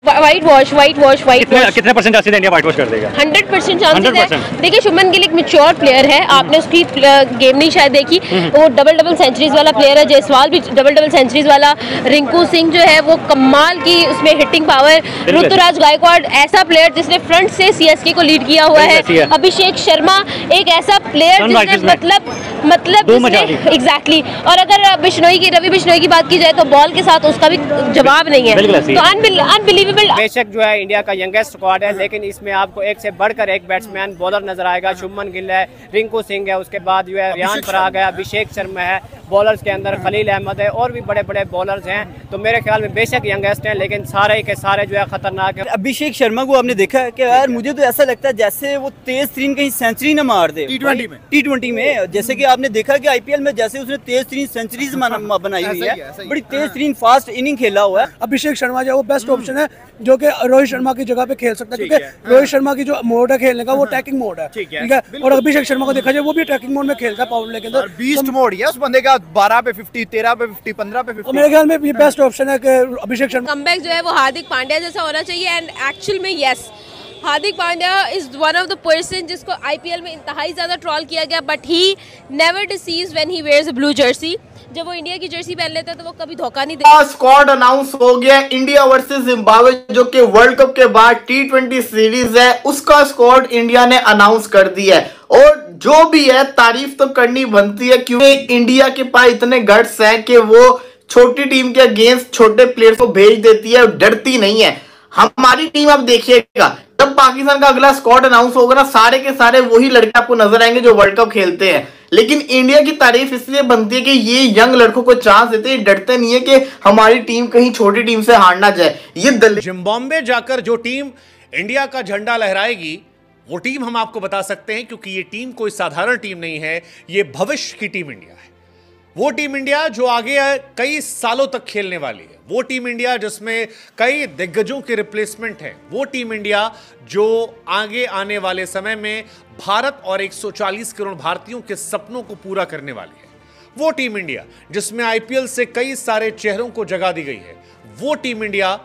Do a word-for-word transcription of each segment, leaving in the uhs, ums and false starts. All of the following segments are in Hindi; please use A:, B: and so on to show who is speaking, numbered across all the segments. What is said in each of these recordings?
A: White wash white wash white wash
B: कितने percent chances India white wash कर देगा?
A: हंड्रेड परसेंट चांसेस है। देखिए शुभमन गिल एक मैच्योर प्लेयर है, आपने उसकी गेम नहीं शायद देखी, वो डबल डबल सेंचुरीज वाला प्लेयर है। जयसवाल भी डबल डबल सेंचुरीज वाला, रिंकू सिंह जो है वो कमाल की उसमें हिटिंग पावर, ऋतुराज गायकवाड़ ऐसा प्लेयर जिसने फ्रंट से सीएसके को लीड किया हुआ है, अभिषेक शर्मा एक ऐसा प्लेयर जिसने मतलब मतलब एग्जैक्टली। और अगर बिश्नोई की रवि बिश्नोई की बात की जाए तो बॉल के साथ उसका भी जवाब नहीं है, तो अनबिलीवेबल।
C: बेशक जो है इंडिया का यंगेस्ट स्क्वाड है, लेकिन इसमें आपको एक से बढ़कर एक बैट्समैन बॉलर नजर आएगा। शुभमन गिल है, रिंकू सिंह है, उसके बाद जो है रियान पराग है, अभिषेक शर्मा है, बॉलर्स के अंदर खलील अहमद है, और भी बड़े बड़े बॉलर्स हैं। तो मेरे ख्याल में बेशक यंगेस्ट हैं, लेकिन सारे के सारे जो है खतरनाक है।
D: अभिषेक शर्मा को आपने देखा है कि यार मुझे तो ऐसा लगता है जैसे वो तेज तरीन कहीं सेंचुरी ना मार दे टी ट्वेंटी में टी ट्वेंटी में जैसे कि आपने देखा कि आईपीएल में जैसे उसने तेज तरीन सेंचुरीज बनाई हुई है, बड़ी तेज तरीन फास्ट इनिंग खेला हुआ है।
E: अभिषेक शर्मा जो वो बेस्ट ऑप्शन है जो कि रोहित शर्मा की जगह पे खेल सकता है, क्योंकि रोहित शर्मा की जो मोड है खेलने का वो अटैकिंग मोड है, ठीक है। और अभिषेक शर्मा को देखा जाए वो भी अटैकिंग मोड में खेलता है पावर प्ले के अंदर, बीस्ट मोड है उस बंदे का, बारह पे फिफ्टी, तेरह पे फिफ्टी, पंद्रह पे फिफ्टी। मेरे ख्याल में ये बेस्ट ऑप्शन है कि अभिषेक शर्मा।
A: कमबैक जो है वो हार्दिक पांड्या जैसा होना चाहिए, एंड एक्चुअल में yes Hardik Pandya is one of the person जिसको आईपीएल में इंतहाई ज्यादा ट्रॉल किया गया, but he never deceives when he wears a blue jersey. जब वो इंडिया की जर्सी पहन लेता है तो वो कभी धोखा नहीं देता।
F: स्क्वाड अनाउंस हो गया इंडिया वर्सेस जिम्बाब्वे, जो कि वर्ल्ड कप के बाद टी ट्वेंटी सीरीज है, उसका स्क्वाड इंडिया ने अनाउंस कर दिया है। और जो भी है तारीफ तो करनी बनती है, क्योंकि इंडिया के पास इतने गट्स हैं कि वो छोटी टीम के अगेंस्ट छोटे प्लेयर्स को भेज देती है, डरती नहीं है। हमारी टीम आप देखिएगा, जब पाकिस्तान का अगला स्क्वाड अनाउंस होगा ना, सारे के सारे वही लड़के आपको नजर आएंगे जो वर्ल्ड कप खेलते हैं। लेकिन इंडिया की तारीफ इसलिए बनती है कि ये यंग लड़कों को चांस देते हैं, डरते नहीं है कि हमारी टीम कहीं छोटी टीम से हार ना जाए। ये
G: जिम्बाब्वे जाकर जो टीम इंडिया का झंडा लहराएगी वो टीम हम आपको बता सकते हैं, क्योंकि ये टीम कोई साधारण टीम नहीं है, ये भविष्य की टीम इंडिया है। वो टीम इंडिया जो आगे कई सालों तक खेलने वाली है, वो टीम इंडिया जिसमें कई दिग्गजों के रिप्लेसमेंट हैं, वो टीम इंडिया जो आगे आने वाले समय में भारत और एक सौ चालीस करोड़ भारतीयों के सपनों को पूरा करने वाली है, वो टीम इंडिया जिसमें आईपीएल से कई सारे चेहरों को जगह दी गई है, वो टीम इंडिया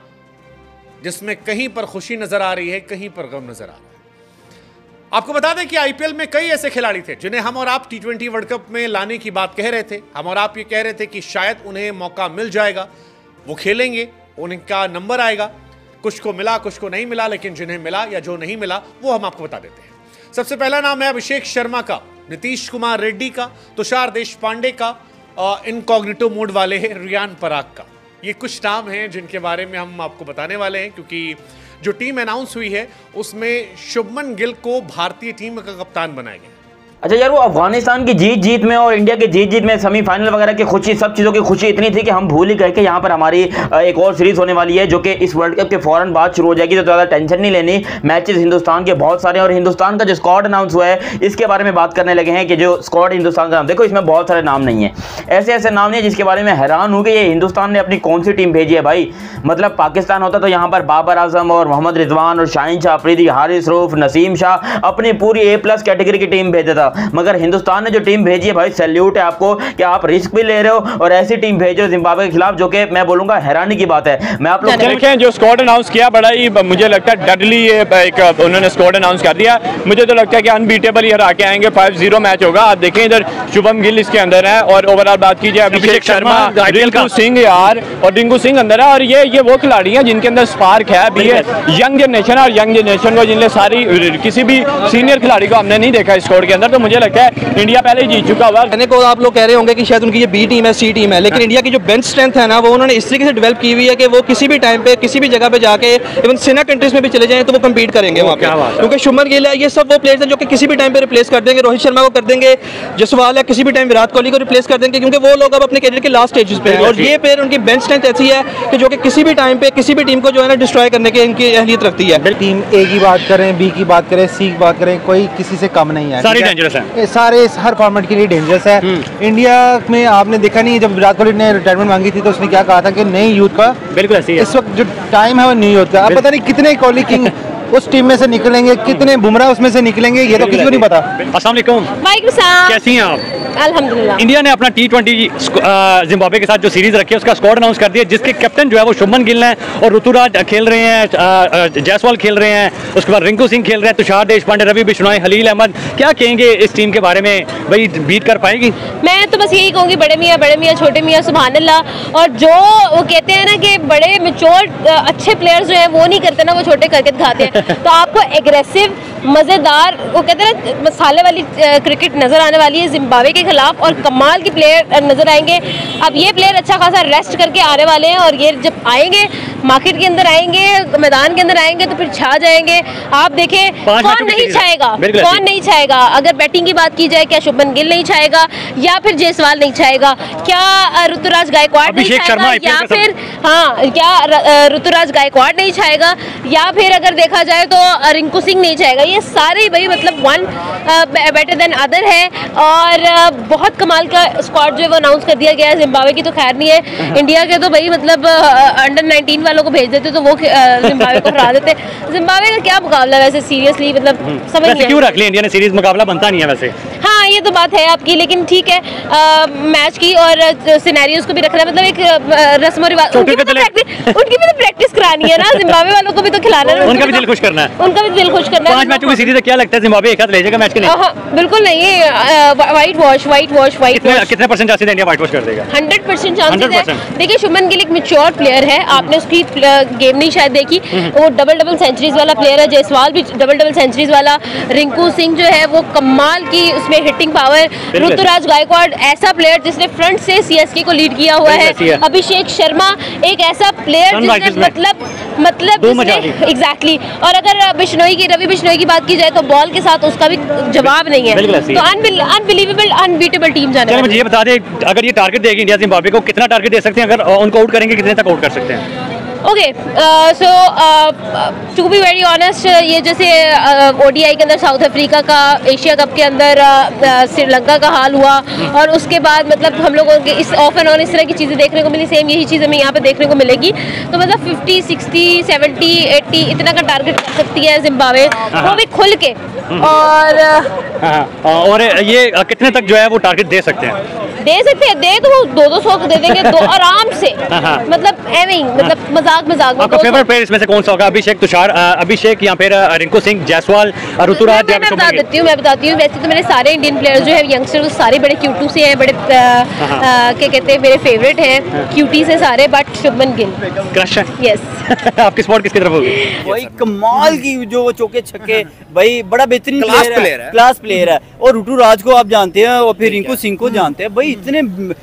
G: जिसमें कहीं पर खुशी नजर आ रही है, कहीं पर गम नजर आ रहा है। आपको बता दें कि आईपीएल में कई ऐसे खिलाड़ी थे जिन्हें हम और आप टी ट्वेंटी वर्ल्ड कप में लाने की बात कह रहे थे। हम और आप ये कह रहे थे कि शायद उन्हें मौका मिल जाएगा, वो खेलेंगे, उनका नंबर आएगा। कुछ को मिला, कुछ को नहीं मिला, लेकिन जिन्हें मिला या जो नहीं मिला वो हम आपको बता देते हैं। सबसे पहला नाम है अभिषेक शर्मा का, नीतीश कुमार रेड्डी का, तुषार देशपांडे का, इनकॉग्निटो मोड वाले रियान पराग का। ये कुछ नाम हैं जिनके बारे में हम आपको बताने वाले हैं, क्योंकि जो टीम अनाउंस हुई है उसमें शुभमन गिल को भारतीय टीम का कप्तान बनाया गया।
H: अच्छा यार, वो अफगानिस्तान की जीत जीत में और इंडिया की जीत जीत में सेमीफाइनल वगैरह की खुशी, सब चीज़ों की खुशी इतनी थी कि हम भूल ही गए कि यहाँ पर हमारी एक और सीरीज होने वाली है जो कि इस वर्ल्ड कप के फौरन बाद शुरू हो जाएगी, तो ज़्यादा टेंशन नहीं लेनी। मैचेस हिंदुस्तान के बहुत सारे, और हिंदुस्तान का जो स्क्वाड अनाउंस हुआ है इसके बारे में बात करने लगे हैं कि जो स्क्वाड हिंदुस्तान का नाम, देखो इसमें बहुत सारे नाम नहीं है, ऐसे ऐसे नाम नहीं है जिसके बारे में हैरान हूँ कि ये हिंदुस्तान ने अपनी कौन सी टीम भेजी है भाई। मतलब पाकिस्तान होता तो यहाँ पर बाबर आजम और मोहम्मद रिजवान और शाहीन शाह अफरीदी, हारिस रूफ, नसीम शाह अपनी पूरी ए प्लस कैटेगरी की टीम भेजा था, मगर हिंदुस्तान ने जो टीम भेजी है भाई, सैल्यूट है आपको कि आप रिस्क भी ले रहे हो और ऐसी टीम भेज रहे हो जिम्बाब्वे के खिलाफ, जो कि मैं बोलूंगा हैरानी की बात है। मैं आप लोग
B: देखें जो स्क्वाड अनाउंस किया, बड़ा ही मुझे लगता है डडली एक उन्होंने स्क्वाड अनाउंस कर दिया। मुझे तो लगता है कि अनबीटेबल ही हरा के आएंगे, फाइव जीरो मैच होगा। आप देखें इधर शुभम गिल इसके अंदर है, और ओवरऑल बात की जाए अभिषेक शर्मा, रिंकू सिंह यार, और रिंकू सिंह अंदर है, और ये ये वो खिलाड़ी हैं जिनके अंदर स्पार्क है भी है। यंग जनरेशन और यंग जनरेशन को जिनने सारी किसी भी सीनियर खिलाड़ी को हमने नहीं देखा स्क्वाड के अंदर, तो मुझे लगता है इंडिया पहले ही जीत चुका हुआ।
I: कहने को आप लोग कह रहे होंगे कि शायद उनकी ये बी टीम है, सी टीम है, लेकिन इंडिया की जो बेंच स्ट्रेंथ है ना, वो उन्होंने इस तरीके से डेवलप की हुई है कि वो किसी भी टाइम पे किसी भी जगह पे जाके इवन सेना कंट्रीज में भी चले जाएं तो वो कम्पीट करेंगे वहाँ पे, क्योंकि शुभमन गिल है, ये सब वो प्लेयर्स हैं जो कि किसी भी टाइम पे रिप्लेस कर देंगे, रोहित शर्मा को कर देंगे, जसवाल है किसी भी टाइम विराट कोहली को रिप्लेस कर देंगे, क्योंकि वो लोग अब अपने कैरियर के लास्ट स्टेजेस पे हैं, और ये प्लेयर उनकी बेंच स्ट्रेंथ ऐसी है कि जो कि किसी भी टाइम पे किसी भी टीम को जो है ना डिस्ट्रॉय करने की इनकी अहलियत रखती है।
J: टीम ए की बात करें, बी की बात करें, सी की बात करें, कोई किसी से कम नहीं है,
B: सारे डेंजरस हैं,
J: सारे हर फॉर्मेट के लिए डेंजरस है। इंडिया में आपने देखा नहीं, जब विराट कोहली ने रिटायरमेंट मांगी थी तो उसने क्या कहा था कि नई यूथ का,
B: बिल्कुल ऐसी है
J: इस वक्त जो टाइम है वो नई यूथ का। अब पता नहीं कितने कोहली किंग उस टीम में से निकलेंगे, कितने बुमराह उसमें से निकलेंगे, ये तो किसी को नहीं पता।
K: अस्सलाम वालेकुम।
A: वालेकुम सलाम।
K: कैसी हैं आप?
A: अल्हम्दुलिल्लाह।
K: इंडिया ने अपना टी ट्वेंटी जिम्बाब्वे के साथ जो सीरीज रखी है उसका स्क्वाड अनाउंस कर दिया, जिसके कैप्टन जो है वो शुभमन गिल हैं और ऋतुराज खेल रहे हैं, जायसवाल खेल रहे हैं, उसके बाद रिंकू सिंह खेल रहे हैं, तुषार देशपांडे, रवि बिश्नोई, हलील अहमद। क्या कहेंगे इस टीम के बारे में, भाई बीट कर पाएगी?
A: मैं तो बस यही कहूँगी, बड़े मियाँ बड़े मियाँ छोटे मियाँ सुभान अल्लाह। और जो वो कहते हैं ना कि बड़े मैच्योर अच्छे प्लेयर्स जो हैं वो नहीं करते ना, वो छोटे करके दिखाते हैं। तो आपको एग्रेसिव मज़ेदार, वो कहते हैं ना मसाले वाली क्रिकेट नज़र आने वाली है जिम्बाब्वे के खिलाफ, और कमाल की प्लेयर नज़र आएंगे। अब ये प्लेयर अच्छा खासा रेस्ट करके आने वाले हैं, और ये जब आएंगे मार्केट के अंदर आएंगे, मैदान के अंदर आएंगे तो फिर छा जाएंगे। आप देखें कौन नहीं छाएगा, कौन नहीं छाएगा। अगर बैटिंग की बात की जाए, क्या शुभमन गिल नहीं छाएगा, या फिर जायसवाल नहीं छाएगा, क्या ऋतुराज गायकवाड़ नहीं छाएगा, या फिर हाँ क्या ऋतुराज गायकवाड़ नहीं छाएगा, या फिर अगर देखा जाए तो रिंकू सिंह नहीं छाएगा। ये सारे भाई मतलब वन बेटर देन अदर है, और uh, बहुत कमाल का स्क्वाड जो है वो अनाउंस कर दिया गया है। जिम्बाब्वे की तो खैर नहीं है, इंडिया के तो भाई मतलब अंडर नाइनटीन वालों को भेज देते तो वो जिम्बाब्वे को हरा देते। जिम्बाब्वे का क्या मुकाबला वैसे, सीरियसली मतलब समझ नहीं
K: क्यों रख लिया इंडिया ने सीरीज, मुकाबला बनता नहीं है वैसे।
A: हाँ ये तो बात है आपकी, लेकिन ठीक है मैच की और सिनेरियोस को भी रखना, मतलब एक रस्म और रिवाज, उनकी भी तो प्रैक्टिस उनकी भी तो प्रैक्टिस करानी है ना, जिम्बाब्वे वालों को भी तो खिलाना है,
K: उनका भी दिल खुश करना है,
A: उनका भी दिल खुश करना है।
K: पांच मैचों की सीरीज है, क्या लगता है जिम्बाब्वे एक हाथ ले जाएगा मैच के? नहीं
A: बिल्कुल नहीं, white wash white wash white wash.
K: कितने परसेंट चांसेस है इंडिया व्हाइट वॉश कर देगा?
A: हंड्रेड परसेंट चांसेस है। देखिए शुभमन गिल एक मैच्योर प्लेयर है, आपने उसकी गेम नहीं शायद देखी, वो डबल डबल सेंचुरीज वाला प्लेयर है। जायसवाल भी डबल डबल सेंचुरीज वाला, रिंकू सिंह जो है वो कमाल की उसमें हिटिंग पावर, ऋतुराज गायकवाड़ ऐसा प्लेयर जिसने फ्रंट से सीएसके को लीड किया हुआ है, अभिषेक शर्मा एक ऐसा प्लेयर जिसने मतलब मतलब एग्जैक्टली। और अगर बिश्नोई की रवि बिश्नोई की बात की जाए तो बॉल के साथ उसका भी जवाब नहीं है, तो अनबिलीवेबल अनबीटेबल टीम जाने वाली है।
K: मुझे ये बता दें, अगर ये टारगेट देगी इंडिया जिम्बाब्वे को, कितना टारगेट दे सकते हैं? अगर उनको आउट करेंगे कितने तक आउट कर सकते हैं?
A: Okay so to be very honest, ये जैसे ओडीआई के अंदर साउथ अफ्रीका का, एशिया कप के अंदर श्रीलंका का हाल हुआ, और उसके बाद मतलब हम लोगों के इस ऑफ एंड ऑन इस तरह की चीज़ें देखने को मिली, सेम यही चीज़ हमें यहाँ पे देखने को मिलेगी। तो मतलब फिफ्टी सिक्सटी सेवेंटी एट्टी इतना का टारगेट कर सकती है जिम्बाब्वे, वो भी खुल के। और
K: और ये कितने तक जो है वो टारगेट दे सकते हैं?
A: दे सकते हैं, दे तो वो दो दो सौ दे देंगे, दो आराम से, मतलब एवं मतलब मजाक मजाक।
K: आपका फेवरेट प्लेयर इसमें से कौन सा होगा? अभिषेक, तुषार, अभिषेक या फिर रिंकू सिंह, जायसवाल, ऋतुराज?
A: मैं बता देती हूँ मैं बताती हूँ वैसे तो मेरे सारे इंडियन प्लेयर्स जो है यंगस्टर वो सारे बड़े क्यूटू से हैं, बड़े क्या कहते हैं, मेरे फेवरेट हैं क्यूटी से सारे, बट शुभमन गिल
K: क्रश है।
A: यस।
K: आपकी स्पॉट किसकी तरफ होगी?
D: भाई कमाल की जो वो चौके छक्के, भाई बड़ा बेहतरीन प्लेयर है, क्लास प्लेयर है। और ऋतुराज को आप जानते हैं, और फिर रिंकू सिंह को जानते हैं, भाई इतने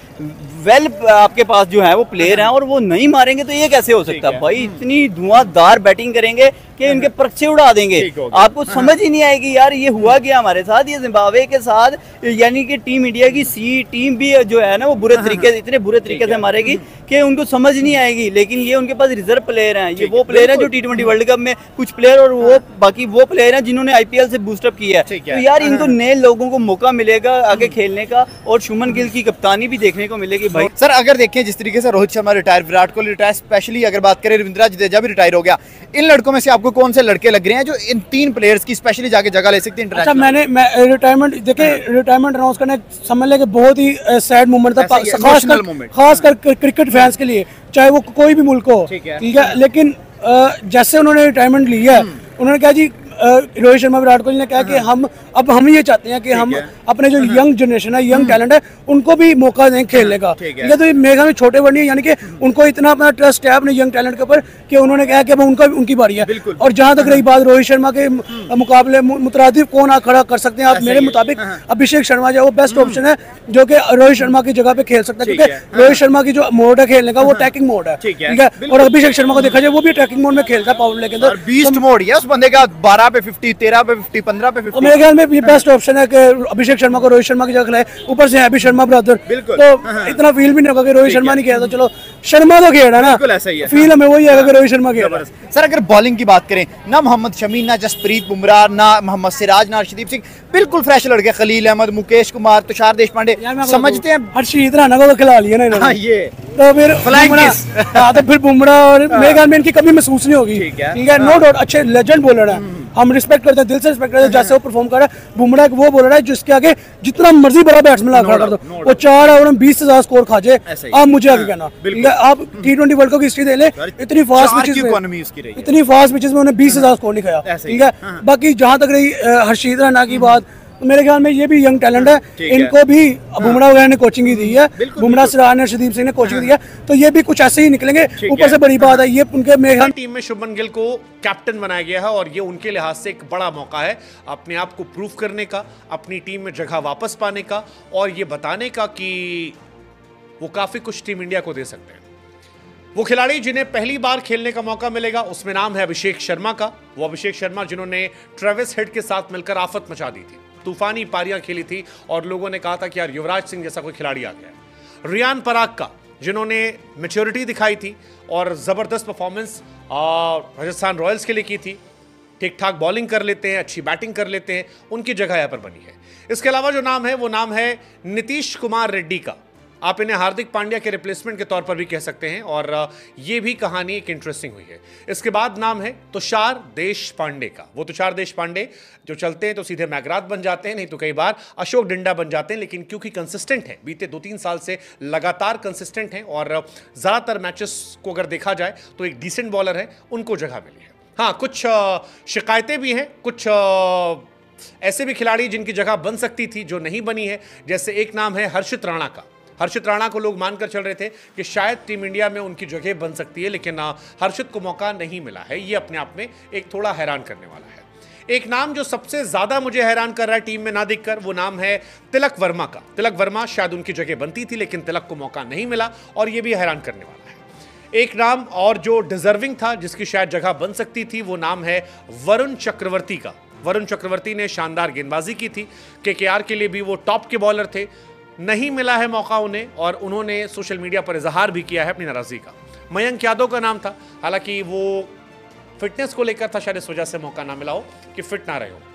D: वेल आपके पास जो है वो प्लेयर हैं, और वो नहीं मारेंगे तो ये कैसे हो सकता है? भाई इतनी धुआंधार बैटिंग करेंगे कि इनके पर्चे उड़ा देंगे, आपको समझ ही नहीं आएगी यार ये हुआ क्या हमारे साथ, ये जिम्बाब्वे के साथ। यानी कि टीम इंडिया की सी टीम भी जो है ना वो बुरे तरीके से, इतने बुरे तरीके से मारेगी कि उनको समझ नहीं आएगी। लेकिन ये उनके पास रिजर्व प्लेयर हैं, ये वो प्लेयर हैं जो टी ट्वेंटी वर्ल्ड कप में कुछ प्लेयर, और वो बाकी वो प्लेयर हैं जिन्होंने आईपीएल से बूस्टअप किया है। तो यार इनको नए लोगों को मौका मिलेगा आगे खेलने का, और शुभमन गिल की कप्तानी भी देखने को मिलेगी। भाई
L: सर अगर देखें जिस तरीके से Rohit Sharma retire, Virat Kohli retire, specially अगर बात करें रविंद्र जडेजा भी रिटायर हो गया, इन लड़कों में से आपको कौन से लड़के लग रहे हैं जो इन तीन प्लेयर्स की स्पेशली जाके जगह ले सकते हैं?
E: अच्छा मैंने मैं रिटायरमेंट देखे, रिटायरमेंट अनाउंस करने समझ लेके बहुत ही सैड मोमेंट था, खासकर खासकर क्रिकेट फैंस के लिए, चाहे वो कोई भी मुल्क हो, ठीक है। लेकिन जैसे उन्होंने रिटायरमेंट ली है, उन्होंने कहा जी रोहित शर्मा विराट कोहली ने कहा कि हम अब हम ये चाहते हैं कि हम अपने जो यंग जनरेशन है, यंग टैलेंट है, उनको भी मौका दें खेलने का। ठीक है, तो ये मेरे ख्याल में छोटे बड़े यानी कि उनको इतना अपना ट्रस्ट है अपने यंग टैलेंट के ऊपर कि उन्होंने कहा कि अब उनका उनकी बारी है। और जहां तक रही बात रोहित शर्मा के मुकाबले मुतरादिफ कौन आ खड़ा कर सकते हैं आप, मेरे मुताबिक अभिषेक शर्मा जो है वो बेस्ट ऑप्शन है, जो कि रोहित शर्मा की जगह पे खेल सकता है, क्योंकि रोहित शर्मा की जो मोड है खेलने का वो अटैकिंग मोड है, ठीक है। और अभिषेक शर्मा को देखा जाए वो भी अटैकिंग मोड में खेलता है, पावर प्ले के अंदर बीस्ट मोड है उस बंदे का, बारह पे फिफ्टी, तेरह पे फिफ्टी, पंद्रह पे फिफ्टी। मेरे ख्याल में ये बेस्ट ऑप्शन है कि अभिषेक अभिषेक शर्मा को रोहित शर्मा की जगह खिलाए, ऊपर से अभी शर्मा ब्रदर, तो इतना फील भी नहीं होगा कि रोहित शर्मा नहीं खेला, तो चलो शर्मा तो खेला ना,
L: ऐसा ही है।
E: फील हमें वही आएगा कि रोहित शर्मा खेला।
L: सर अगर बॉलिंग की बात करें, ना मोहम्मद शमी, ना जसप्रीत बुमराह, ना मोहम्मद सिराज, ना अर्शदीप सिंह, बिल्कुल फ्रेश लड़के, खलील अहमद, मुकेश कुमार, तुषार देशपांडे, समझते हैं
E: हर्षीत राणा को खिला लिया ना इन्होंने,
L: ये
E: तो फिर हाँ तो फिर बुमराह और मेरे ख्याल में इनकी कभी महसूस नहीं होगी, ठीक है, नो डाउट अच्छे लेजेंड बॉलर है, हम रिस्पेक्ट करते हैं, दिल से रिस्पेक्ट करते हैं जैसे वो परफॉर्म कर रहा है। बुमराह वो बॉलर है जिसके आगे जितना मर्जी बड़ा बैट्समैन लगा कर दो, वो चार ओवर में बीस हजार स्कोर खा जाए, आप मुझे आगे कहना, ठीक है, आप टी ट्वेंटी वर्ल्ड कप की हिस्ट्री दे ले, इतनी फास्ट पिचेस में इतनी फास्ट पिचेस में उन्हें बीस हजार स्कोर नहीं खाया, ठीक है। बाकी जहाँ तक रही हर्षीत राणा की बात, तो मेरे ख्याल में ये भी यंग टैलेंट है, इनको भी बुमराह वगैरह ने कोचिंग ही दी है, बुमराह सिराज ने अर्शदीप सिंह ने कोचिंग दी है, तो ये भी कुछ ऐसे ही निकलेंगे। ऊपर से बड़ी बात है ये उनके मेरे ख्याल
G: टीम में शुभमन गिल को कैप्टन बनाया गया है और ये उनके लिहाज से एक बड़ा मौका है अपने आप को प्रूव करने का, अपनी टीम में जगह वापस पाने का और ये बताने का कि वो काफी कुछ टीम इंडिया को दे सकते हैं। वो खिलाड़ी जिन्हें पहली बार खेलने का मौका मिलेगा उसमें नाम है अभिषेक शर्मा का। वो अभिषेक शर्मा जिन्होंने ट्रेविस हेड के साथ मिलकर आफत मचा दी थी, तूफानी पारियां खेली थी और लोगों ने कहा था कि यार युवराज सिंह जैसा कोई खिलाड़ी आ गया है। रियान पराग का जिन्होंने मैच्योरिटी दिखाई थी और जबरदस्त परफॉर्मेंस राजस्थान रॉयल्स के लिए की थी, ठीक ठाक बॉलिंग कर लेते हैं, अच्छी बैटिंग कर लेते हैं, उनकी जगह यहाँ पर बनी है। इसके अलावा जो नाम है वो नाम है नीतीश कुमार रेड्डी का। आप इन्हें हार्दिक पांड्या के रिप्लेसमेंट के तौर पर भी कह सकते हैं और ये भी कहानी एक इंटरेस्टिंग हुई है। इसके बाद नाम है तुषार देशपांडे का। वो तुषार देशपांडे जो चलते हैं तो सीधे मैगराथ बन जाते हैं, नहीं तो कई बार अशोक डिंडा बन जाते हैं, लेकिन क्योंकि कंसिस्टेंट है, बीते दो तीन साल से लगातार कंसिस्टेंट हैं और ज़्यादातर मैचेस को अगर देखा जाए तो एक डिसेंट बॉलर है, उनको जगह मिली है। हाँ, कुछ शिकायतें भी हैं, कुछ ऐसे भी खिलाड़ी जिनकी जगह बन सकती थी जो नहीं बनी है, जैसे एक नाम है हर्षित राणा का। हर्षित राणा को लोग मानकर चल रहे थे कि शायद टीम इंडिया में उनकी जगह बन सकती है, लेकिन हर्षित को मौका नहीं मिला है। ये अपने आप में एक थोड़ा हैरान करने वाला है। एक नाम जो सबसे ज्यादा मुझे हैरान कर रहा है टीम में ना दिखकर, वो नाम है तिलक वर्मा का। तिलक वर्मा शायद उनकी जगह बनती थी, लेकिन तिलक को मौका नहीं मिला और ये भी हैरान करने वाला है। एक नाम और जो डिजर्विंग था, जिसकी शायद जगह बन सकती थी, वो नाम है वरुण चक्रवर्ती का। वरुण चक्रवर्ती ने शानदार गेंदबाजी की थी, केकेआर के लिए भी वो टॉप के बॉलर थे, नहीं मिला है मौका उन्हें और उन्होंने सोशल मीडिया पर इजहार भी किया है अपनी नाराजगी का। मयंक यादव का नाम था, हालांकि वो फिटनेस को लेकर था, शायद इस वजह से मौका ना मिला हो कि फिट ना रहे हो।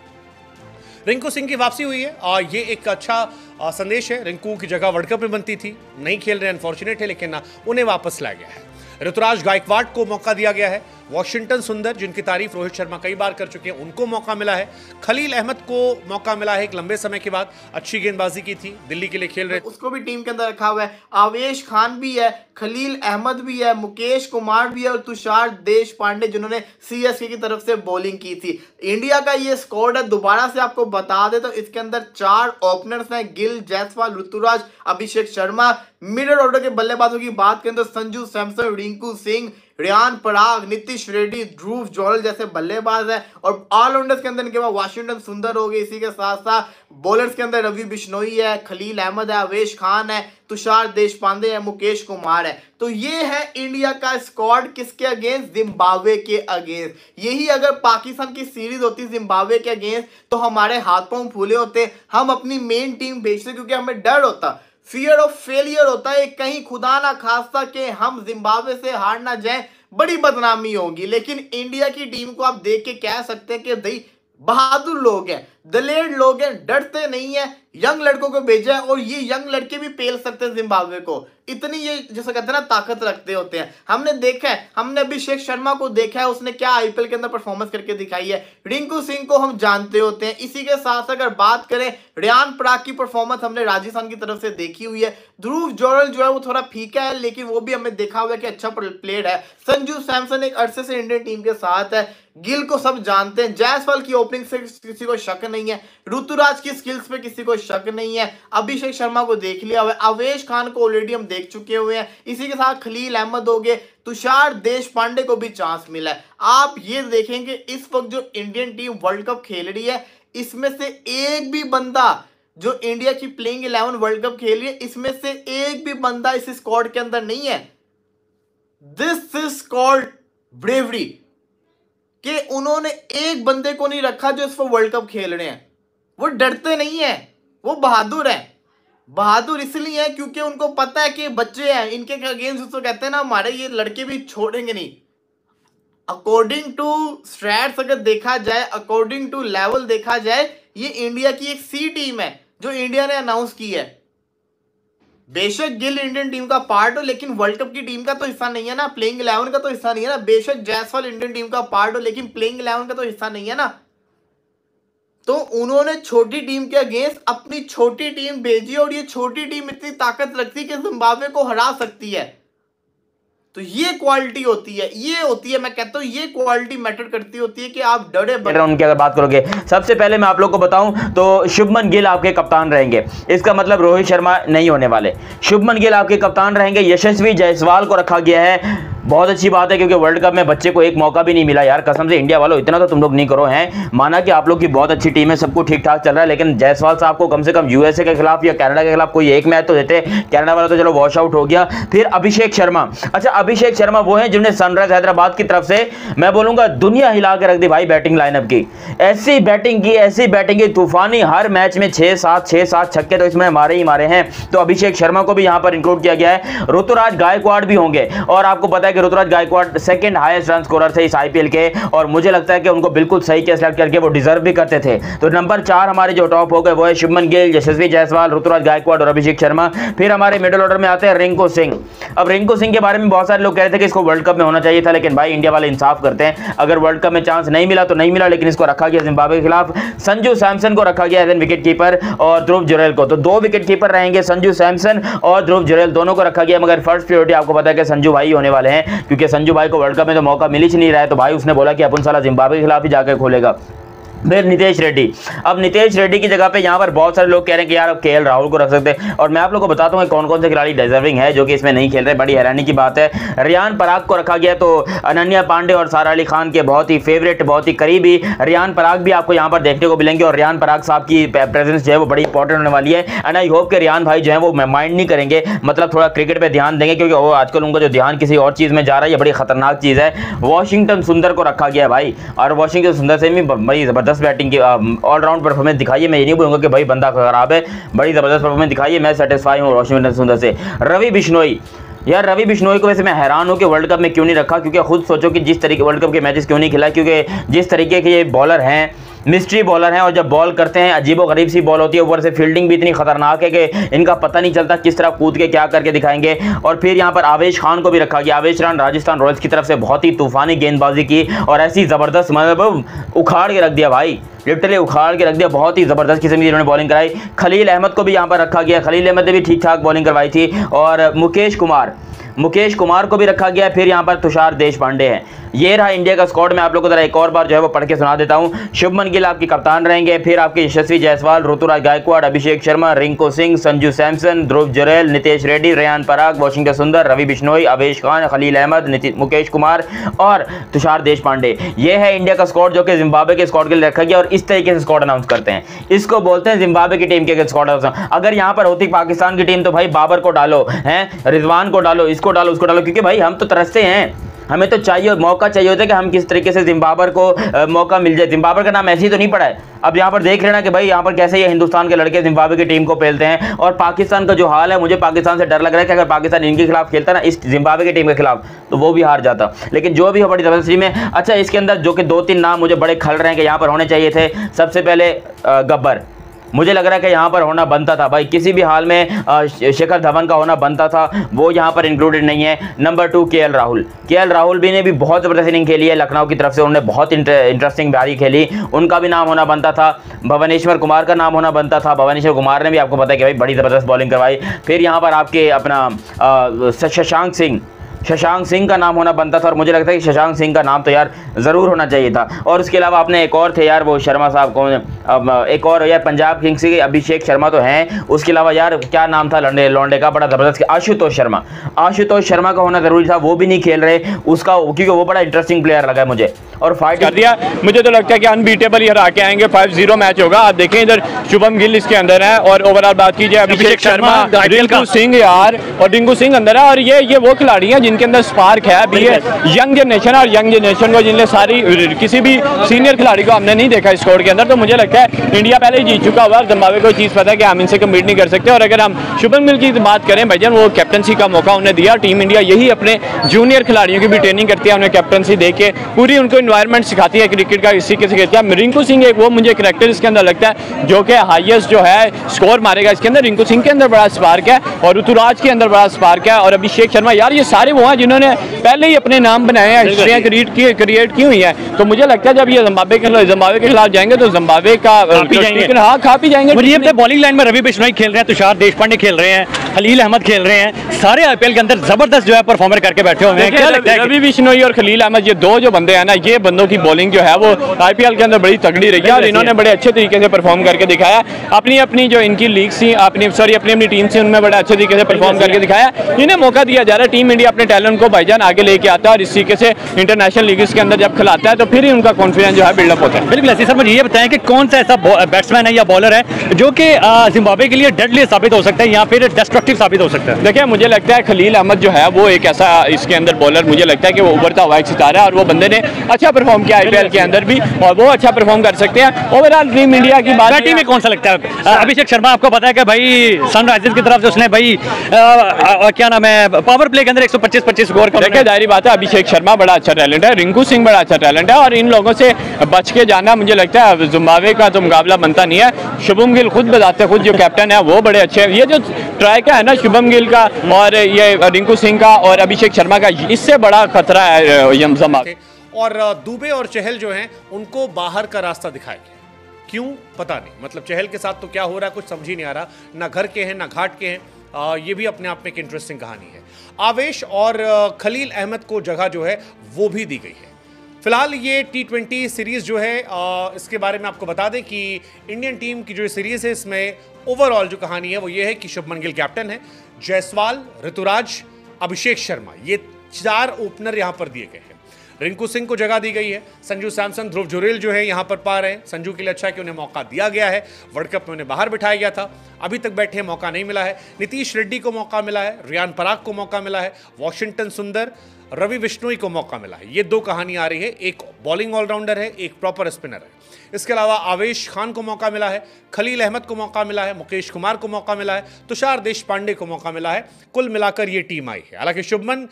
G: रिंकू सिंह की वापसी हुई है और ये एक अच्छा संदेश है। रिंकू की जगह वर्ल्ड कप में बनती थी, नहीं खेल रहे, अनफॉर्चुनेट है, लेकिन उन्हें वापस लाया गया है। ऋतुराज गायकवाड़ को मौका दिया गया है। वॉशिंगटन सुंदर, जिनकी तारीफ रोहित शर्मा कई बार कर चुके हैं, उनको मौका मिला है। खलील अहमद को मौका मिला है एक लंबे समय के बाद, अच्छी गेंदबाजी की थी, दिल्ली के लिए खेल रहे,
F: उसको भी टीम के अंदर रखा हुआ है। आवेश खान भी है, खलील अहमद भी है, मुकेश कुमार भी है और तुषार देशपांडे जिन्होंने सीएसके की तरफ से बॉलिंग की थी। इंडिया का ये स्क्वाड है, दोबारा से आपको बता दे तो इसके अंदर चार ओपनर्स हैं, गिल, जायसवाल, ऋतुराज, अभिषेक शर्मा। मिडिल ऑर्डर के बल्लेबाजों की बात करें तो संजू सैमसन, रिंकू सिंह, रियान पराग, नीतीश रेड्डी, ध्रुव जोरल जैसे बल्लेबाज है और ऑलराउंडर्स के अंदर इनके बाद वाशिंगटन सुंदर हो गए। इसी के साथ साथ बॉलर्स के अंदर रवि बिश्नोई है, खलील अहमद है, अवेश खान है, तुषार देशपांडे है, मुकेश कुमार है। तो ये है इंडिया का स्क्वाड, किसके अगेंस्ट? जिम्बाब्वे के अगेंस्ट। यही अगर पाकिस्तान की सीरीज होती जिम्बाब्वे के अगेंस्ट तो हमारे हाथ पांव फूले होते, हम अपनी मेन टीम भेजते, क्योंकि हमें डर होता, फियर ऑफ फेलियर होता है, कहीं खुदा ना खास्ता के हम जिम्बाब्वे से हार ना जाए, बड़ी बदनामी होगी। लेकिन इंडिया की टीम को आप देख के कह सकते हैं कि भाई बहादुर लोग हैं, दलेर लोग हैं, डरते नहीं है, यंग लड़कों को भेजा है और ये यंग लड़के भी पेल सकते हैं जिम्बाब्वे को, इतनी ये जैसे कहते हैं ना ताकत रखते होते हैं। हमने देखा है, हमने अभिषेक शर्मा को देखा है, उसने क्या आईपीएल के अंदर परफॉर्मेंस करके दिखाई है। रिंकू सिंह को हम जानते होते हैं। इसी के साथ अगर बात करें, रियान पराग की परफॉर्मेंस हमने राजस्थान की तरफ से देखी हुई है। ध्रुव जोरल जो है वो थोड़ा फीका है, लेकिन वो भी हमें देखा हुआ है कि अच्छा प्लेयर है। संजू सैमसन एक अरसे से इंडियन टीम के साथ है, गिल को सब जानते हैं, जायसवाल की ओपनिंग से किसी को शक नहीं है, ऋतुराज की स्किल्स पे किसी को शक नहीं है, अभिषेक शर्मा को देख लिया हुआ है, अवेश खान को ऑलरेडी हम देख चुके हुए हैं। इसी के साथ खलील अहमद हो गए, तुषार देशपांडे को भी चांस मिला है। आप ये देखेंगे इस वक्त जो इंडियन टीम वर्ल्ड कप खेल रही है, इसमें से एक भी बंदा जो इंडिया की प्लेइंग इलेवन वर्ल्ड कप खेल रही है, इसमें से एक भी बंदा इस स्क्वाड के अंदर नहीं है। दिस इज कॉल्ड ब्रेवरी, कि उन्होंने एक बंदे को नहीं रखा जो इस पर वर्ल्ड कप खेल रहे हैं। वो डरते नहीं है, वो बहादुर है। बहादुर इसलिए है क्योंकि उनको पता है कि बच्चे हैं, इनके अगेंस्ट उसको कहते हैं ना हमारे ये लड़के भी छोड़ेंगे नहीं। अकॉर्डिंग टू स्ट्रैट्स अगर देखा जाए, अकॉर्डिंग टू लेवल देखा जाए, ये इंडिया की एक सी टीम है जो इंडिया ने अनाउंस की है। बेशक गिल इंडियन टीम का पार्ट हो लेकिन वर्ल्ड कप की टीम का तो हिस्सा नहीं है ना, प्लेइंग इलेवन का तो हिस्सा नहीं है ना। बेशक जायसवाल इंडियन टीम का पार्ट हो लेकिन प्लेइंग इलेवन का तो हिस्सा नहीं है ना। तो उन्होंने छोटी टीम के अगेंस्ट अपनी छोटी टीम भेजी और ये छोटी टीम इतनी ताकत रखती है कि जिम्बाब्वे को हरा सकती है। तो ये क्वालिटी होती है, ये होती है, मैं कहता हूँ ये क्वालिटी मैटर करती होती है कि आप डरे
H: उनकी अगर बात करोगे। सबसे पहले मैं आप लोग को बताऊं तो शुभमन गिल आपके कप्तान रहेंगे, इसका मतलब रोहित शर्मा नहीं होने वाले। शुभमन गिल आपके कप्तान रहेंगे। यशस्वी जायसवाल को रखा गया है, बहुत अच्छी बात है क्योंकि वर्ल्ड कप में बच्चे को एक मौका भी नहीं मिला यार। कसम से इंडिया वालों इतना तो तुम लोग नहीं करो हैं। माना कि आप लोग की बहुत अच्छी टीम है, सब कुछ ठीक ठाक चल रहा है, लेकिन जायसवाल साहब को कम से कम यूएसए के खिलाफ या कनाडा के खिलाफ कोई एक मैच तो देते। कनाडा वाला तो चलो वॉश आउट हो गया। फिर अभिषेक शर्मा, अच्छा अभिषेक शर्मा वो है जिन्होंने सनराइज हैदराबाद की तरफ से मैं बोलूंगा दुनिया हिला के रख दी भाई बैटिंग लाइनअप की। ऐसी बैटिंग की, ऐसी बैटिंग की तूफानी, हर मैच में छह सात छह सात छक्के तो इसमें मारे ही मारे हैं। तो अभिषेक शर्मा को भी यहां पर इंक्लूड किया गया है। ऋतुराज गायकवाड़ भी होंगे और आपको पता है कि Ruturaj Gaikwad second highest run scorer थे इस आईपीएल के और मुझे लगता है कि उनको बिल्कुल सही के सिलेक्ट करके वो डिजर्व भी करते थे। तो नंबर चार हमारे जो टॉप हो गए वो है शुभमन गिल, यशस्वी जायसवाल, ऋतुराज गायकवाड़ और अभिषेक शर्मा। फिर हमारे मिडिल ऑर्डर में आते हैं रिंकू सिंह। अब रिंकू सिंह के बारे में बहुत सारे लोग कह रहे थे कि इसको वर्ल्ड कप में होना चाहिए था, लेकिन भाई इंडिया वाले इंसाफ करते हैं, अगर वर्ल्ड कप में चांस नहीं मिला तो नहीं मिला, लेकिन इसको रखा गया जिम्बाब्वे के खिलाफ। संजू सैमसन को रखा गया एज एन विकेट कीपर और ध्रुव जुरैल को, तो दो विकेट कीपर रहेंगे, संजू सैमसन और ध्रुव जुरैल दोनों को रखा गया। मगर फर्स्ट प्रायोरिटी आपको पता है कि संजू भाई होने वाले हैं क्योंकि संजू भाई को वर्ल्ड कप में तो मौका मिल ही नहीं रहा है, तो भाई उसने बोला कि अपन साला जिम्बाब्वे के खिलाफ ही जाकर खोलेगा। फिर नितेश रेड्डी, अब नितेश रेड्डी की जगह पे यहाँ पर बहुत सारे लोग कह रहे हैं कि यार अब केएल राहुल को रख सकते हैं, और मैं आप लोगों को बताता हूँ कौन कौन से खिलाड़ी डिजर्विंग है जो कि इसमें नहीं खेल रहे। बड़ी हैरानी की बात है, रियान पराग को रखा गया, तो अनन्या पांडे और सारा अली खान के बहुत ही फेवरेट, बहुत ही करीबी रियान पराग भी आपको यहाँ पर देखने को मिलेंगे और रियान पराग साहब की प्रेजेंस जो है वो बड़ी इंपॉर्टेंट होने वाली है। एंड आई होप कि रियान भाई जो है वो माइंड नहीं करेंगे, मतलब थोड़ा क्रिकेट पर ध्यान देंगे क्योंकि वो आजकल उनका जो ध्यान किसी और चीज़ में जा रहा है, ये बड़ी खतरनाक चीज़ है। वॉशिंगटन सुंदर को रखा गया है भाई, और वॉशिंगटन सुंदर से भी बड़ी ज़बरदस्त बैटिंग की ऑलराउंड परफॉर्मेंस दिखाई है। मैं ये नहीं बोलूंगा कि भाई बंदा खराब है, बड़ी जबरदस्त परफॉर्मेंस दिखाई है, मैं सेटिस्फाई हूँ वॉशिंगटन सुंदर से। रवि बिश्नोई, यार रवि बिश्नोई को वैसे मैं हैरान हूँ कि वर्ल्ड कप में क्यों नहीं रखा, क्योंकि खुद सोचो कि जिस तरीके वर्ल्ड कप के मैचेस क्यों नहीं खिलाए, क्योंकि जिस तरीके के ये बॉलर हैं, मिस्ट्री बॉलर हैं, और जब बॉल करते हैं अजीबो गरीब सी बॉल होती है, ऊपर से फील्डिंग भी इतनी खतरनाक है कि इनका पता नहीं चलता किस तरह कूद के क्या करके दिखाएंगे। और फिर यहाँ पर आवेश खान को भी रखा गया। आवेश खान राजस्थान रॉयल्स की तरफ से बहुत ही तूफानी गेंदबाजी की और ऐसी ज़बरदस्त, मतलब उखाड़ के रख दिया भाई, लिटरली उखाड़ के रख दिया, बहुत ही ज़बरदस्त किस्म की इन्होंने बॉलिंग कराई। खलील अहमद को भी यहाँ पर रखा गया, खलील अहमद ने भी ठीक ठाक बॉलिंग करवाई थी। और मुकेश कुमार मुकेश कुमार को भी रखा गया। फिर यहाँ पर तुषार देशपांडे हैं। ये रहा इंडिया का स्क्वाड। मैं आप लोगों को जरा एक और बार जो है वो पढ़ के सुना देता हूँ। शुभमन गिल आपके कप्तान रहेंगे, फिर आपके यशस्वी जायसवाल, ऋतुराज गायकवाड़, अभिषेक शर्मा, रिंकू सिंह, संजू सैमसन, ध्रुव जुरैल, नितेश रेड्डी, रियान पराग, वॉशिंगटन सुंदर, रवि बिश्नोई, आवेश खान, खलील अहमद, मुकेश कुमार और तुषार देशपांडे। ये है इंडिया का स्क्वाड जो कि जिम्बाब्वे के स्क्वाड के लिए रखा गया, और इस तरीके से स्क्वाड अनाउंस करते हैं। इसको बोलते हैं जिम्बाब्वे की टीम के स्क्वाड अनाउंस। अगर यहाँ पर होती पाकिस्तान की टीम तो भाई बाबर को डालो, हैं रिजवान को डालो, इसको डालो, उसको डालो, क्योंकि भाई हम तो तरसते हैं, हमें तो चाहिए मौका चाहिए होता है कि हम किस तरीके से जिम्बाब्वे को आ, मौका मिल जाए। जिम्बाब्वे का नाम ऐसे ही तो नहीं पड़ा है। अब यहाँ पर देख लेना कि भाई यहाँ पर कैसे ये हिंदुस्तान के लड़के जिम्बाब्वे की टीम को पेलते हैं। और पाकिस्तान का जो हाल है, मुझे पाकिस्तान से डर लग रहा है कि अगर पाकिस्तान इनके खिलाफ खेलता ना, इस जिम्बाब्वे की टीम के खिलाफ, तो वो भी हार जाता। लेकिन जो भी हो बड़ी जबरदस्त टीम है। अच्छा, इसके अंदर जो कि दो तीन नाम मुझे बड़े खल रहे हैं कि यहाँ पर होने चाहिए थे। सबसे पहले गब्बर, मुझे लग रहा है कि यहाँ पर होना बनता था भाई, किसी भी हाल में शिखर धवन का होना बनता था, वो यहाँ पर इंक्लूडेड नहीं है। नंबर टू केएल राहुल, केएल राहुल भी ने भी बहुत ज़बरदस्त इनिंग खेली है लखनऊ की तरफ से, उन्होंने बहुत इंटरेस्टिंग बारी खेली, उनका भी नाम होना बनता था। भुवनेश्वर कुमार का नाम होना बनता था, भुवनेश्वर कुमार ने भी आपको पता है कि भाई बड़ी ज़बरदस्त बॉलिंग करवाई। फिर यहाँ पर आपके अपना शशांक सिंह शशांक सिंह का नाम होना बनता था, और मुझे लगता है कि शशांक सिंह का नाम तो यार ज़रूर होना चाहिए था। और उसके अलावा आपने एक और थे यार, वो शर्मा साहब को, अब एक और यार पंजाब किंग्स के अभिषेक शर्मा तो हैं, उसके अलावा यार क्या नाम था लौंडे लौंडे का बड़ा ज़बरदस्त, आशुतोष शर्मा। आशुतोष शर्मा का होना ज़रूरी था, वो भी नहीं खेल रहे उसका, क्योंकि वो बड़ा इंटरेस्टिंग प्लेयर लगा मुझे और फाइट
B: कर दिया। मुझे तो लगता है कि अनबीटेबल हरा के आएंगे, फाइव जीरो मैच होगा। आप देखें इधर शुभम गिल इसके अंदर है, और ओवरऑल बात की जाए अभिषेक शर्मा, रिंकू सिंह यार, और रिंकू सिंह अंदर है, और ये ये वो खिलाड़ी हैं जिनके अंदर स्पार्क है अभी ये यंग जनरेशन और यंग जनरेशन को जिनने सारी किसी भी सीनियर खिलाड़ी को हमने नहीं देखा स्कोर के अंदर, तो मुझे लगता है इंडिया पहले ही जीत चुका हुआ। जिम्बाब्वे को चीज़ पता है कि हम इनसे कम्पीट नहीं कर सकते। और अगर हम शुभम गिल की बात करें भाईजान, वो कैप्टनसी का मौका उन्हें दिया। टीम इंडिया यही अपने जूनियर खिलाड़ियों की भी ट्रेनिंग करती है, उन्हें कैप्टनसी दे के पूरी उनको इन्वायरमेंट सिखाती है क्रिकेट का, इसी के सिखाती है। रिंकू सिंह एक वो मुझे करेक्टर इसके अंदर लगता है जो कि हाईएस्ट जो है स्कोर मारेगा इसके अंदर। रिंकू सिंह के अंदर बड़ा स्पार्क है और ऋतुराज के अंदर बड़ा स्पार्क है और अभिषेक शर्मा, यार ये सारे वो हैं जिन्होंने पहले ही अपने नाम बनाए हैं, हिस्ट्रियाँ क्रिएट की क्रिएट की हुई है। तो मुझे लगता है जब ये जिम्बाब्वे के जिम्बाब्वे के खिलाफ जाएंगे तो जिम्बाब्वे का हाँ खा पी जाएंगे।
K: मुझे अपने बॉलिंग लाइन में रवि बिश्नोई खेल रहे हैं, तुषार देशपांडे खेल रहे हैं, खलील अहमद खेल रहे हैं, सारे आईपीएल के अंदर जबरदस्त जो है परफॉर्मर करके बैठे हुए हैं। क्या लगता है
B: रवि बिश्नोई और खलील अहमद ये दो जो बंदे हैं ना, ये बंदों की बॉलिंग जो है वो आईपीएल के अंदर बड़ी तगड़ी रही है और इन्होंने बड़े अच्छे तरीके से परफॉर्म करके दिखाया। अपनी अपनी जो इनकी लीग थी, अपनी सॉरी अपनी अपनी टीम थी, उनमें बड़े अच्छे तरीके से परफॉर्म करके दिखाया। इन्हें मौका दिया जा रहा है, टीम इंडिया अपने टैलेंट को भाईजान आगे लेके आता है और इस तरीके से इंटरनेशनल लीग्स के अंदर जब खिलाता है तो फिर ही उनका कॉन्फिडेंस जो है बिल्डअप होता है।
K: बिल्कुल ऐसे सर, मुझे ये बताएं कि कौन सा ऐसा बैट्समैन है या बॉलर है जो कि जिम्बाब्वे के लिए डेडली साबित हो सकता है या फिर डिस्ट्रक्टिव साबित हो सकता है?
B: देखिए मुझे लगता है खलील अहमद जो है वो एक ऐसा इसके अंदर बॉलर मुझे लगता है कि वो उभरता हुआ एक सितारा है और वो बंदे ने अच्छा परफॉर्म किया आईपीएल के अंदर भी और वो अच्छा परफॉर्म कर सकते हैं। ओवरऑल टीम इंडिया की बात
K: टीम में कौन सा लगता है? अभिषेक शर्मा आपको पता है कि भाई सनराइजर्स की तरफ से उसने भाई क्या नाम है पावर प्ले के अंदर एक सौ पच्चीस पच्चीस स्कोर कर।
B: देखिए जाहिर बात है अभिषेक शर्मा बड़ा अच्छा टैलेंट है, रिंकू सिंह बड़ा अच्छा टैलेंट है और इन लोगों से बच के जाना मुझे लगता है जिम्बाब्वे का तो मुकाबला बनता नहीं है। शुभम गिल खुद बताते खुद जो कैप्टन है वो बड़े अच्छे हैं। ये जो ट्राई का है ना शुभम गिल का और ये रिंकू सिंह का और अभिषेक शर्मा का, इससे बड़ा खतरा है जिम्बाब्वे।
G: और दुबे और चहल जो हैं उनको बाहर का रास्ता दिखाया गया, क्यों पता नहीं। मतलब चहल के साथ तो क्या हो रहा है कुछ समझ ही नहीं आ रहा, ना घर के हैं ना घाट के हैं। आ, ये भी अपने आप में एक इंटरेस्टिंग कहानी है। आवेश और खलील अहमद को जगह जो है वो भी दी गई है। फिलहाल ये टी ट्वेंटी सीरीज जो है आ, इसके बारे में आपको बता दें कि इंडियन टीम की जो सीरीज है इसमें ओवरऑल जो कहानी है वो ये है कि शुभमन गिल कैप्टन है, जायसवाल, ऋतुराज, अभिषेक शर्मा ये चार ओपनर यहां पर दिए गए हैं। रिंकू सिंह को जगह दी गई है, संजू सैमसन, ध्रुव जुरेल जो है यहां पर पा रहे हैं। संजू के लिए अच्छा है कि उन्हें मौका दिया गया है, वर्ल्ड कप में उन्हें बाहर बिठाया गया था, अभी तक बैठे मौका नहीं मिला है। नीतीश रेड्डी को मौका मिला है, रियान पराग को मौका मिला है, वॉशिंगटन सुंदर, रवि बिश्नोई को मौका मिला है। ये दो कहानी आ रही है, एक बॉलिंग ऑलराउंडर है, एक प्रॉपर स्पिनर है। इसके अलावा आवेश खान को मौका मिला है, खलील अहमद को मौका मिला है, मुकेश कुमार को मौका मिला है, तुषार देशपांडे को मौका मिला है। कुल मिलाकर ये टीम आई है। हालांकि शुभमन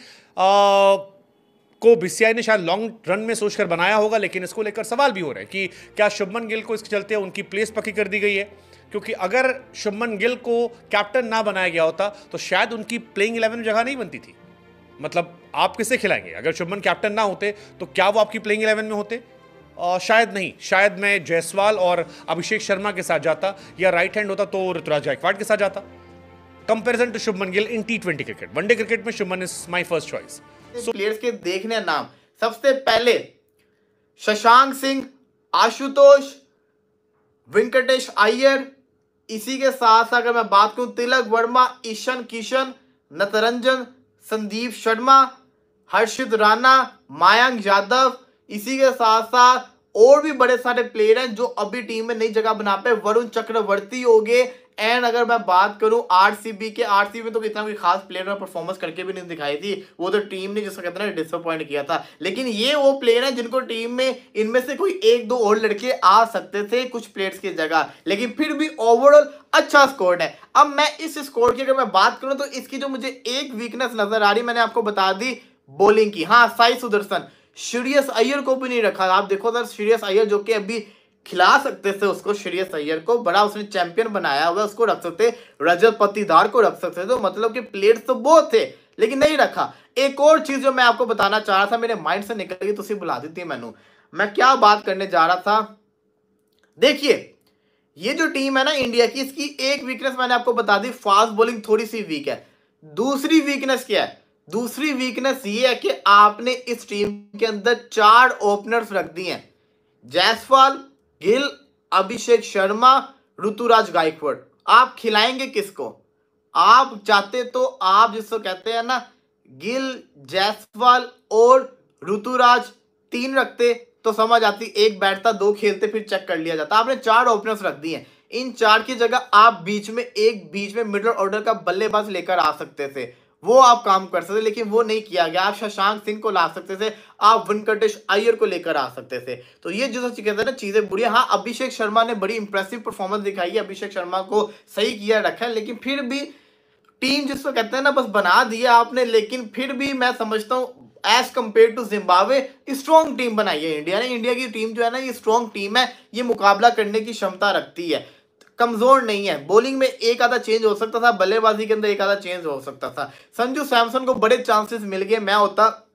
G: को बीसीसीआई ने शायद लॉन्ग रन में सोचकर बनाया होगा, लेकिन इसको लेकर सवाल भी हो रहा है कि क्या शुभमन गिल को इसके चलते उनकी प्लेस पक्की कर दी गई है। क्योंकि अगर शुभमन गिल को कैप्टन ना बनाया गया होता तो शायद उनकी प्लेइंग इलेवन में जगह नहीं बनती थी। मतलब आप किसे खिलाएंगे? अगर शुभमन कैप्टन ना होते तो क्या वो आपकी प्लेइंग इलेवन में होते? आ, शायद नहीं। शायद मैं जायसवाल और अभिषेक शर्मा के साथ जाता, या राइट हैंड होता तो ऋतुराज गायकवाड़ के साथ जाता। Comparison to Shubman Gill in T twenty cricket, one day cricket में Shubman is my first choice.
F: Players के देखने नाम, सबसे पहले शशांक सिंह, आशुतोष, वेंकटेश अय्यर, इसी के साथ साथ अगर मैं बात करूं तिलक वर्मा, ईशान किशन, नटरंजन, संदीप शर्मा, हर्षित राणा, मयंक यादव, इसी के साथ साथ और भी बड़े सारे प्लेयर हैं जो अभी टीम में नई जगह बना पे, वरुण चक्रवर्ती हो गए। एंड अगर मैं बात करूं आरसीबी के, आरसीबी में तो इतना कोई खास प्लेयर ने परफॉर्मेंस करके भी नहीं दिखाई थी, वो तो टीम ने जिसको कहते हैं ना डिसअपॉइंट किया था। लेकिन ये वो प्लेयर हैं जिनको टीम में इनमें से कोई एक दो और लड़के आ सकते थे कुछ प्लेयर्स की जगह, लेकिन फिर भी ओवरऑल अच्छा स्कोर है। अब मैं इस स्कोर की अगर मैं बात करूं तो इसकी जो मुझे एक वीकनेस नजर आ रही, मैंने आपको बता दी बॉलिंग की। हाँ, साई सुदर्शन, श्रेयस अय्यर को भी नहीं रखा। आप देखो सर, श्रेयस अय्यर जो कि अभी खिला सकते थे उसको, श्रेयस अय्यर को बड़ा उसने चैंपियन बनाया हुआ, उसको रख सकते, रजत पत्तीदार को रख सकते, तो मतलब कि प्लेयर्स तो बहुत थे लेकिन नहीं रखा। एक और चीज जो मैं आपको बताना चाह रहा था, मेरे माइंड से निकल गई, तुसी बुला दी थी मैनू। मैं क्या बात करने जा रहा था, देखिए ये जो टीम है ना इंडिया की, इसकी एक वीकनेस मैंने आपको बता दी, फास्ट बॉलिंग थोड़ी सी वीक है। दूसरी वीकनेस क्या है? दूसरी वीकनेस ये है कि आपने इस टीम के अंदर चार ओपनर्स रख दिए हैं, जायसवाल, गिल, अभिषेक शर्मा, ऋतुराज गायकवाड़। आप खिलाएंगे किसको? आप चाहते तो आप जिसको कहते हैं ना गिल, जायसवाल और ऋतुराज तीन रखते तो समझ आती, एक बैठता दो खेलते फिर चेक कर लिया जाता। आपने चार ओपनर्स रख दिए हैं, इन चार की जगह आप बीच में एक बीच में मिडिल ऑर्डर का बल्लेबाज लेकर आ सकते थे, वो आप काम कर सकते, लेकिन वो नहीं किया गया। आप शशांक सिंह को ला सकते थे, आप वेंकटेश अय्यर को लेकर आ सकते थे। तो ये जो कहते हैं ना चीजें बुरी। हाँ, अभिषेक शर्मा ने बड़ी इंप्रेसिव परफॉर्मेंस दिखाई है, अभिषेक शर्मा को सही किया रखा है, लेकिन फिर भी टीम जिसको कहते हैं ना बस बना दिया आपने, लेकिन फिर भी मैं समझता हूँ as compared to Zimbabwe strong team बनाई है इंडिया ने। इंडिया की टीम जो है ना ये स्ट्रॉन्ग टीम है, ये मुकाबला करने की क्षमता रखती है, कमजोर नहीं है। बॉलिंग में एक आधा चेंज हो सकता था, बल्लेबाजी के अंदर एक आधा चेंज हो सकता था। संजू सैमसन को बड़े चांसेस मिल गए, मैं होता